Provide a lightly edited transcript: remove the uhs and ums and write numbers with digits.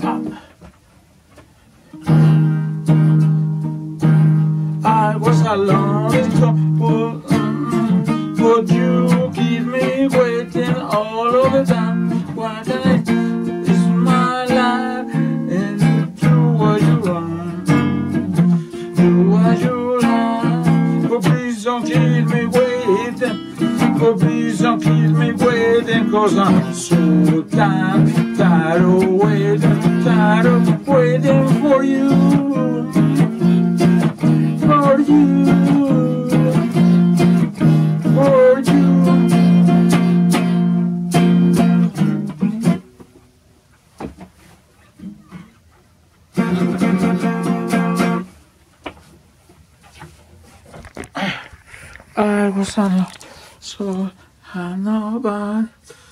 I was alone, but you keep me waiting all of the time. Why can't it's my life and you do what you want, do what you like. But please don't keep me waiting, but please don't keep me waiting, 'cause I'm so tired of waiting for you. For you, for you. I was on so I know about it.